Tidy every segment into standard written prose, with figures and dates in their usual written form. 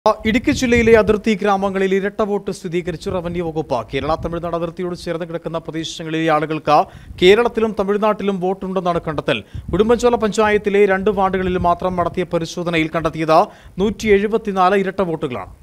ഇടുക്കി ജില്ലയിലെ അതിർത്തി ഗ്രാമങ്ങളിൽ ഇരട്ട വോട്ട് സ്ഥിരീകരിച്ചു റവന്യൂ വകുപ്പ്. കേരള തമിഴ്നാട് അതിർത്തിയോട് ചേർന്ന് കിടക്കുന്ന പ്രദേശങ്ങളിലെ ആളുകൾക്ക് കേരളത്തിലും തമിഴ്നാട്ടിലും വോട്ടുണ്ടെന്നാണ് കണ്ടെത്തൽ. ഉടുമ്പൻചോല പഞ്ചായത്തിലെ 2 വാർഡുകളിൽ മാത്രം നടത്തിയ പരിശോധനയിൽ കണ്ടെത്തിയത് 174 ഇരട്ട വോട്ടുകളാണ്.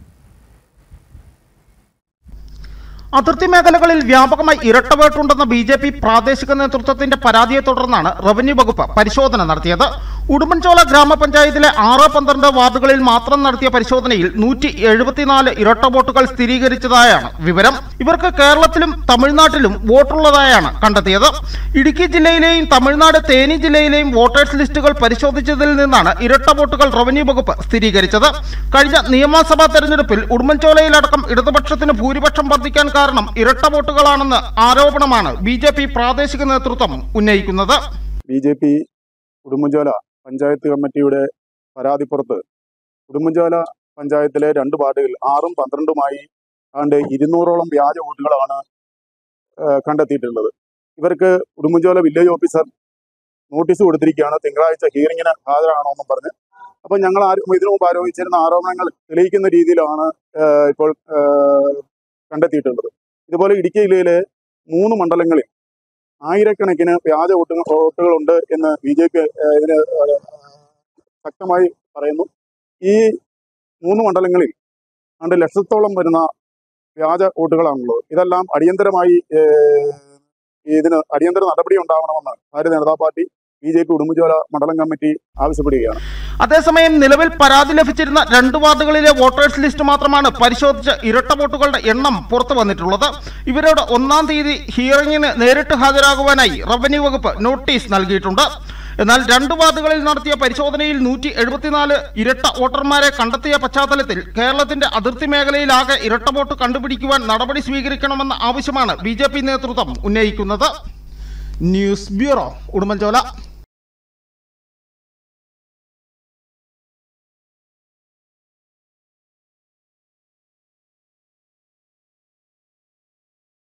അതിർത്തി മേഖലകളിൽ വ്യാപകമായി ഇരട്ട വോട്ടുണ്ടെന്ന BJP പ്രാദേശിക നേതൃത്വത്തിന്റെ പരാതിയെ തുടർന്നാണ് റവന്യൂ വകുപ്പ് പരിശോധന നടത്തിയത്. ഉടുമ്പൻചോല ഗ്രാമപഞ്ചായത്തിലെ 6-12 വാർഡുകളിൽ മാത്രം നടത്തിയ പരിശോധനയിൽ 174 ഇരട്ട വോട്ടുകൾ സ്ഥിരീകരിച്ചതായാണ് വിവരം. ഇവർക്ക് കേരളത്തിലും തമിഴ്നാട്ടിലും വോട്ടുള്ളതായാണ് കണ്ടെത്തിയത്. ഇടുക്കി ജില്ലയിലെയും തമിഴ്നാട് തേനി ജില്ലയിലെയും വോട്ടേഴ്സ് ലിസ്റ്റുകൾ പരിശോധിച്ചതിൽ നിന്നാണ് ഇരട്ട വോട്ടുകൾ റവന്യൂ വകുപ്പ് സ്ഥിരീകരിച്ചത്. കഴിഞ്ഞ നിയമസഭാ തെരഞ്ഞെടുപ്പിൽ ഉടുമ്പൻചോലയിലടക്കം ഇടതുപക്ഷത്തിന് ഭൂരിപക്ഷം വർദ്ധിക്കാൻ കാരണം ഇരട്ട വോട്ടുകളാണെന്ന് ആരോപണമാണ് BJP പ്രാദേശിക നേതൃത്വം ഉന്നയിക്കുന്നത്. BJP ഉടുമ്പൻചോല പഞ്ചായത്ത് കമ്മിറ്റിയുടെ പരാതിപ്പുറത്ത് ഉടുമ്പൻചോല പഞ്ചായത്തിലെ 2 വാർഡുകളിൽ 6ഉം 12ഉമായി 200ഓളം വ്യാജ വോട്ടുകളാണ് കണ്ടെത്തിയിട്ടുള്ളത്. ഇവർക്ക് ഉടുമ്പൻചോല വില്ലേജ് ഓഫീസർ നോട്ടീസ് കൊടുത്തിരിക്കുകയാണ്, തിങ്കളാഴ്ച ഹിയറിങ്ങിന് ഹാജരാകണമെന്നും പറഞ്ഞ്. അപ്പം ഞങ്ങൾ ഇതിനു മുമ്പ് ആരോപിച്ചിരുന്ന ആരോപണങ്ങൾ തെളിയിക്കുന്ന രീതിയിലാണ് ഇപ്പോൾ കണ്ടെത്തിയിട്ടുള്ളത്. ഇതുപോലെ ഇടുക്കി ജില്ലയിലെ 3 മണ്ഡലങ്ങളിൽ ആയിരക്കണക്കിന് വ്യാജ വോട്ടുകളുണ്ട് എന്ന് BJP ഇതിന് ശക്തമായി പറയുന്നു. ഈ 3 മണ്ഡലങ്ങളിൽ 2 ലക്ഷത്തോളം വരുന്ന വ്യാജ വോട്ടുകളാണുള്ളത്. ഇതെല്ലാം അടിയന്തരമായി ഇതിന് അടിയന്തര നടപടി ഉണ്ടാവണമെന്ന് ഭാരതീയ ജനതാ പാർട്ടി BJP ഉടുമ്പൻചോല മണ്ഡലം കമ്മിറ്റി ആവശ്യപ്പെടുകയാണ്. അതേസമയം നിലവിൽ പരാതി ലഭിച്ചിരുന്ന 2 വാർഡുകളിലെ വോട്ടേഴ്സ് ലിസ്റ്റ് മാത്രമാണ് പരിശോധിച്ച് ഇരട്ട വോട്ടുകളുടെ എണ്ണം പുറത്തു വന്നിട്ടുള്ളത്. ഇവരോട് 1-ാം തീയതി ഹിയറിംഗിന് നേരിട്ട് ഹാജരാകുവാനായി റവന്യൂ വകുപ്പ് നോട്ടീസ് നൽകിയിട്ടുണ്ട്. എന്നാൽ 2 വാർഡുകളിൽ നടത്തിയ പരിശോധനയിൽ 174 ഇരട്ട വോട്ടർമാരെ കണ്ടെത്തിയ പശ്ചാത്തലത്തിൽ കേരളത്തിന്റെ അതിർത്തി മേഖലയിലാകെ ഇരട്ട വോട്ട് കണ്ടുപിടിക്കുവാൻ നടപടി സ്വീകരിക്കണമെന്ന ആവശ്യമാണ് BJP നേതൃത്വം ഉന്നയിക്കുന്നത്. News bureau, Udumbanchola.